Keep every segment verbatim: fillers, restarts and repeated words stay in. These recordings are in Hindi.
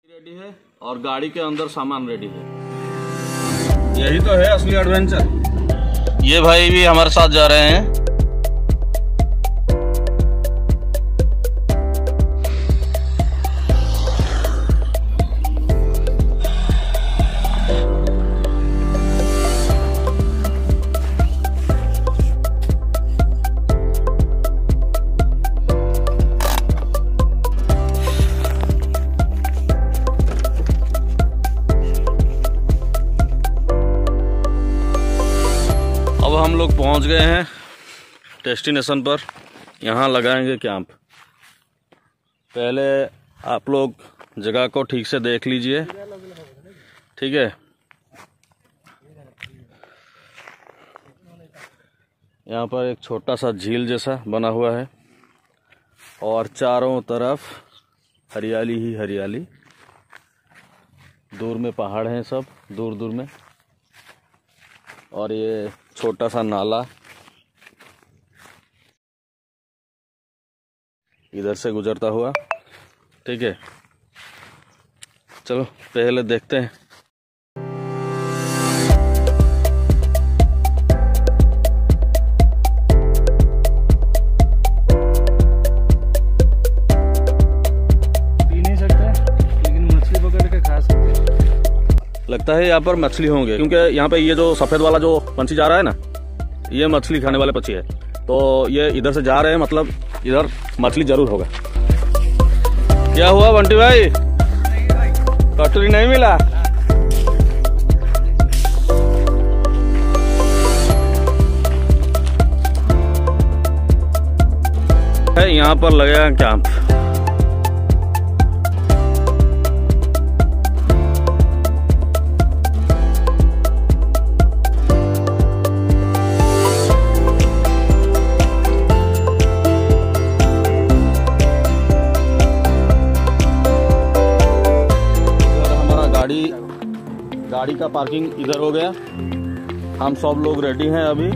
रेडी है और गाड़ी के अंदर सामान रेडी है। यही तो है असली एडवेंचर। ये भाई भी हमारे साथ जा रहे हैं। अब हम लोग पहुंच गए हैं डेस्टिनेशन पर। यहाँ लगाएंगे कैंप। पहले आप लोग जगह को ठीक से देख लीजिए, ठीक है। यहाँ पर एक छोटा सा झील जैसा बना हुआ है और चारों तरफ हरियाली ही हरियाली। दूर में पहाड़ हैं सब, दूर दूर में। और ये छोटा सा नाला इधर से गुजरता हुआ, ठीक है। चलो पहले देखते हैं। पी नहीं सकते लेकिन मछली पकड़ के खा सकते हैं। लगता है यहाँ पर मछली होंगे, क्योंकि यहाँ पे ये जो सफेद वाला जो पंछी जा रहा है ना, ये मछली खाने वाले पंछी है। तो ये इधर से जा रहे हैं, मतलब इधर मछली जरूर होगा। क्या हुआ बंटी भाई, कटोरी नहीं मिला? है यहाँ पर लगेगा कैंप। गाड़ी का पार्किंग इधर हो गया। हम सब लोग रेडी हैं अभी,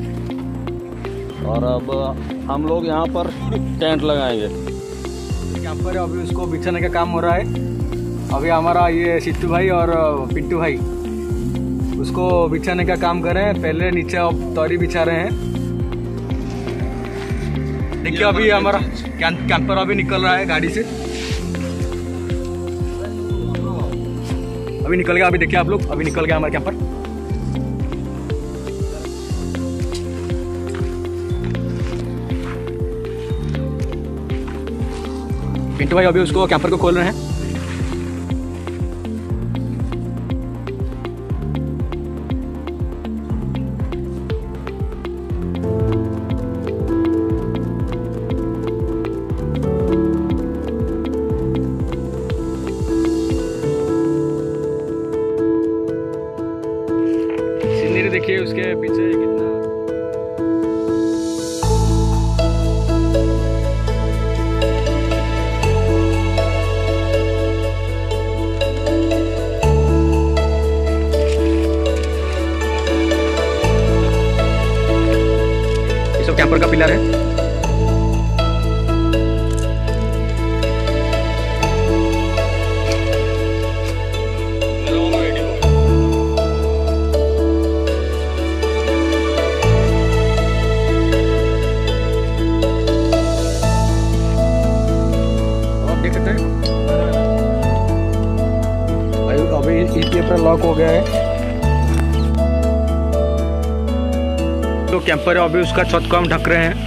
और अब हम लोग यहाँ पर टेंट लगाएंगे। यहाँ पर अभी उसको बिछाने का काम हो रहा है। अभी हमारा ये सिद्धू भाई और पिंटू भाई उसको बिछाने का काम कर रहे हैं। पहले नीचे अब तौरी बिछा रहे हैं। देखिए अभी हमारा कैंपर अभी निकल रहा है गाड़ी से, अभी निकल गया। अभी देखिए आप लोग, अभी निकल गया हमारे कैंपर। पिंटू भाई अभी उसको कैंपर को खोल रहे हैं। देखिए उसके पीछे कितना ये सब कैंपर का पिलर है। अभी इसके ऊपर लॉक हो गया है तो कैंपर है। अभी उसका छत को हम ढक रहे हैं।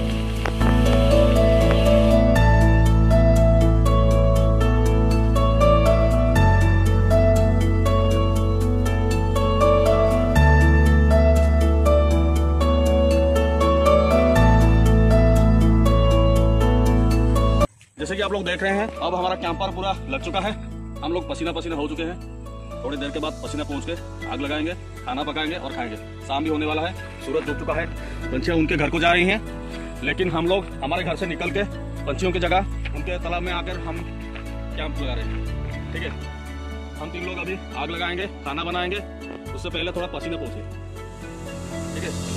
जैसे कि आप लोग देख रहे हैं, अब हमारा कैंपर पूरा लग चुका है। हम लोग पसीना पसीना हो चुके हैं। थोड़ी देर के बाद पसीना पहुंच के आग लगाएंगे, खाना पकाएंगे और खाएंगे। शाम भी होने वाला है, सूरज डूब चुका है। पंछियां उनके घर को जा रही हैं, लेकिन हम लोग हमारे घर से निकल के पंछियों की जगह उनके तालाब में आकर हम कैंप लगा रहे हैं, ठीक है। हम तीन लोग अभी आग लगाएंगे, खाना बनाएंगे। उससे पहले थोड़ा पसीना पहुंचे, ठीक है।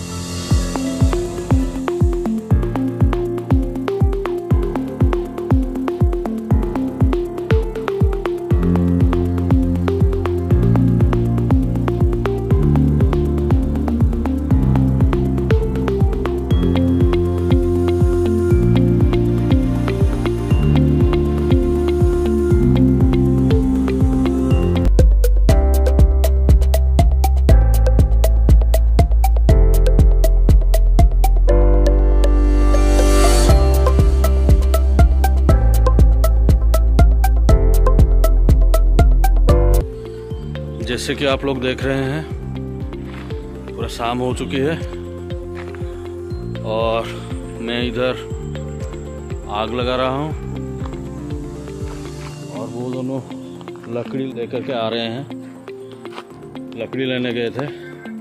जैसे कि आप लोग देख रहे हैं पूरा शाम हो चुकी है और मैं इधर आग लगा रहा हूँ और वो दोनों लकड़ी लेकर के आ रहे हैं, लकड़ी लेने गए थे।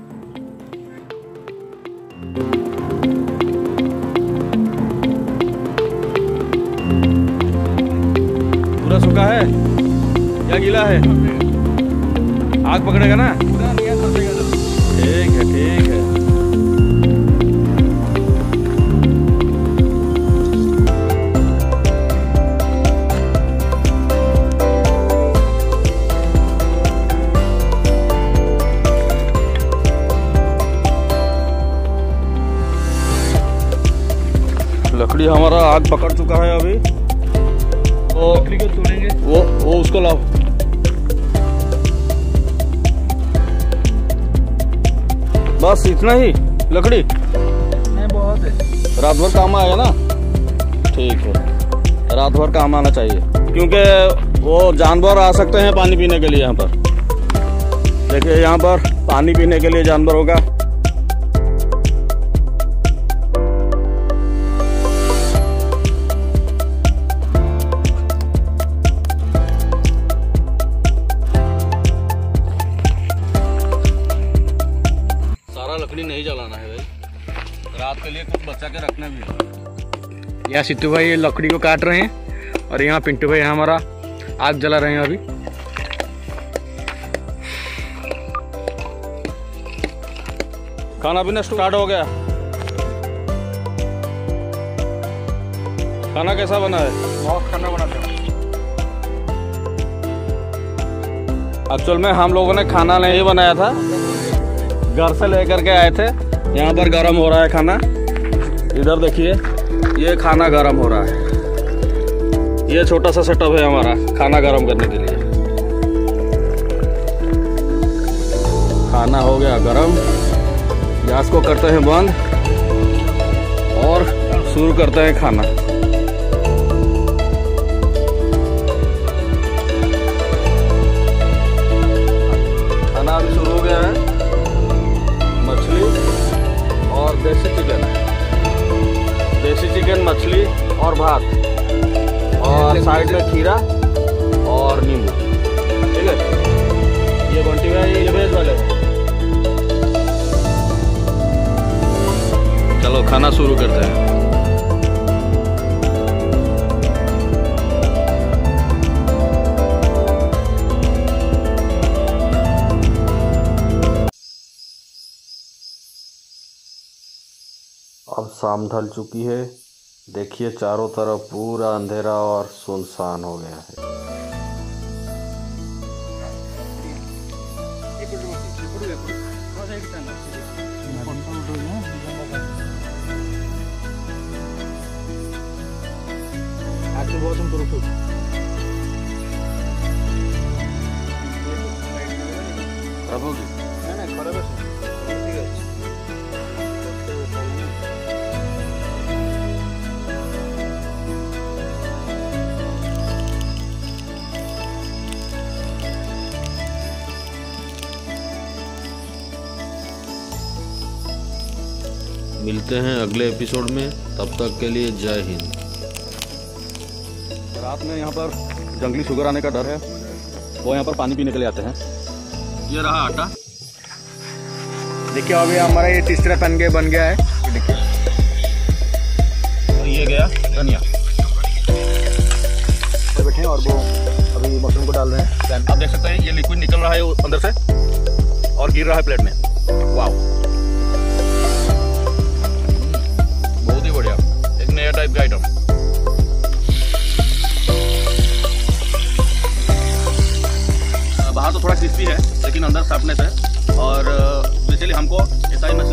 पूरा सूखा है या गीला है? आग पकड़ेगा ना? ठीक है ठीक है। लकड़ी हमारा आग पकड़ चुका है अभी, तो लकड़ी को तोड़ेंगे। वो वो उसको लाओ। बस इतना ही लकड़ी? नहीं, बहुत है। रात भर काम आएगा ना? ठीक है, रात भर काम आना चाहिए, क्योंकि वो जानवर आ सकते हैं पानी पीने के लिए। यहाँ पर देखिए, यहाँ पर पानी पीने के लिए जानवर होगा। लकड़ी नहीं जलाना है भाई, रात के लिए कुछ बचा के रखना भी है। यहाँ सिद्धू भाई लकड़ी को काट रहे हैं और यहाँ पिंटू भाई हमारा आग जला रहे हैं अभी। खाना पीना स्टार्ट हो गया। खाना कैसा बना है? बहुत खाना बनाते हैं। एक्चुअल में हम लोगों ने खाना नहीं बनाया था, घर से लेकर के आए थे। यहाँ पर गरम हो रहा है खाना। इधर देखिए, ये खाना गरम हो रहा है। ये छोटा सा सेटअप है हमारा खाना गरम करने के लिए। खाना हो गया गरम, गैस को करते हैं बंद और शुरू करते हैं खाना। खाना अभी शुरू हो गया है। मछली और देसी चिकन, देसी चिकन, मछली और भात, और साइड में खीरा और नींबू। ठीक है, ये बंटी भाई ये वेज वाले। चलो खाना शुरू करते हैं। अब शाम ढल चुकी है। देखिए चारों तरफ पूरा अंधेरा और सुनसान हो गया है। मिलते हैं अगले एपिसोड में, तब तक के लिए जय हिंद। रात में यहाँ पर जंगली शुगर आने का डर है, वो यहाँ पर पानी पीने के लिए आते हैं। ये रहा आटा। देखिए अभी हमारा ये तीसरा पैन के बन गया है। देखिए, और ये गया धनिया। तो बैठे और वो अभी मशरूम को डाल रहे हैं। आप देख सकते हैं ये लिक्विड निकल रहा है अंदर से और गिर रहा है प्लेट में। वाह, बहुत ही बढ़िया, एक नया टाइप का आइटम। बाहर तो थोड़ा क्रिस्पी है लेकिन अंदर शार्पनेस है, और बेसिकली हमको ऐसा ही